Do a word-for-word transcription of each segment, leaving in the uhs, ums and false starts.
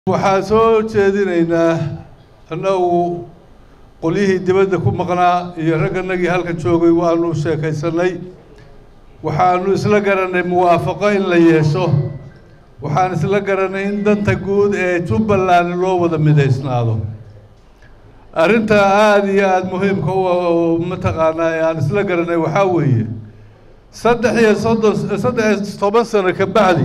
waxaan soo jeedinaynaa annagu qolyihii dibadda ku maqnaa iyo ragganagii halkan joogay waanu sheekaysanay waxaanu isla garanay muwaafaqo in la yeesho waxaan isla garanay in danta guud ee Jubbaland loo wada midaysnaado arrinta aad iyo aad muhiimka u mataqaanaa aan isla garanay waxa weeye saddex iyo soddon saddex iyo toban sano ka bacdi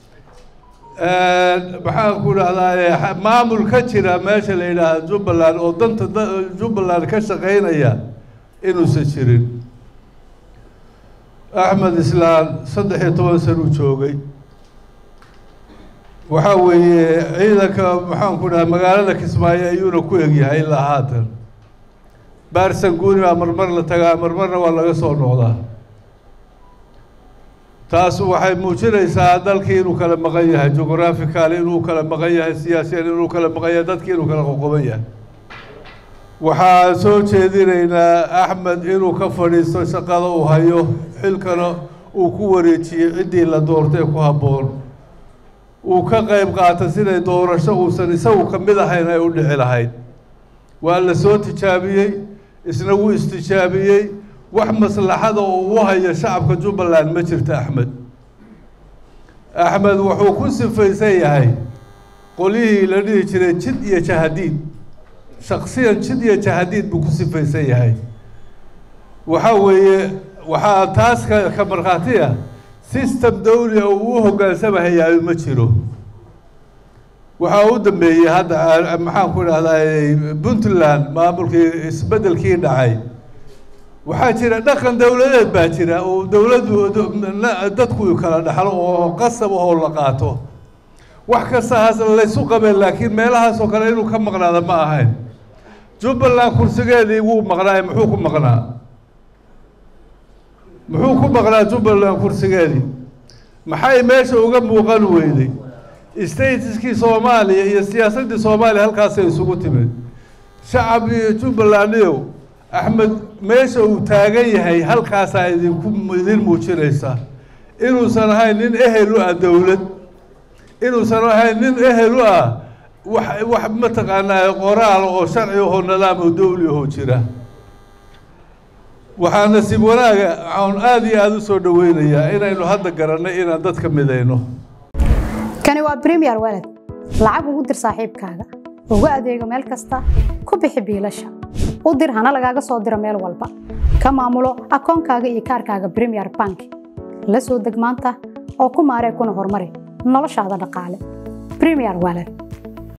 waxaan ku raacdaa maamul ka jira meesha la yiraahdo Jubbaland oo danta Jubbaland ka shaqeynaya inuu sa jirin Ahmed Islaan saddex iyo toban sano joogay waxa weeye ciidanka waxaan ku raacdaa magaalada Kismaayo ayuu ku egyahay ilaa haatan baarsan guuni waa marmar la tagaa marmarna waa laga soo noqdaa taas waxay muujinaysaa dalkii inuu kala maqan yahay geographical inuu kala maqan yahay siyaasiyan inuu kala maqan yahay dadkii inuu kala qoqoban yahay waxaa soo jeedinaynaa Ahmed inuu ka fadhiisto shaqada uu hayo xilkana uu ku wareejiyay cidii la doortay ku haboon uu ka qayb qaatay siday doorasho uusan isagu ka mid ahayn ay u dhici lahayd waa la soo tijaabiyay isna wuu istijaabiyay wax maslaxada oo uu hayo shacabka Jubbaland ma jirto Ahmed Ahmed wuxuu ku sifaysan yahay qolihii la dhigi jiray jid iyo jahadiid shakhsiyan jid iyo jahadiid buu ku sifaysan yahay waxa weeye waxa taas ka marqaatiya system dawli oo uu hogaansamahay ma jiro waxa uu dambeeyay hadda maxaan ku raahdaa Puntland maamulkii isbedelkii dhacay waxaa jira dhaqan dawladeed baa jira oo dawladdu dadku kala dhaxlo oo qasab oo la qaato wax kasta haas la isu qabeen laakiin meelahaas oo kale inuu ka maqnaado ma ahayn Jubbaland kursigeedii wuu maqnaay muxuu ku maqnaa muxuu ku maqnaa Jubbaland kursigeedii maxay meesha uga muuqan weyday stateskii Soomaaliya iyo siyaasadda Soomaaliya halkaas ay isugu timid shacabkii Jubbaland iyo Ahmed meesha uu taagan yahay halkaas ay idinku idin muujinaysa inuu san ahayn nin ehel u ah dawlad inuu san ahayn nin ehel u ah wax wax ma taqaanaa qoraal oo sharci oo nidaam oo dawli oo jira waxaan nasiib wanaaga aan aad iyo aad u soo dhaweynayaa inaynu hadda garanay inaan dadka midayno kani waa Premier Wallet lacag ugu dir saaxiibkaaga ugu adeego meel kasta ku bixi biilasha u dir hana lagaaga soo diro meel walba ka maamulo akoonkaaga iyo kaarkaaga Premier Bank la soo deg maanta oo ku maaree kuna horumari noloshaada dhaqaale Premier Wallet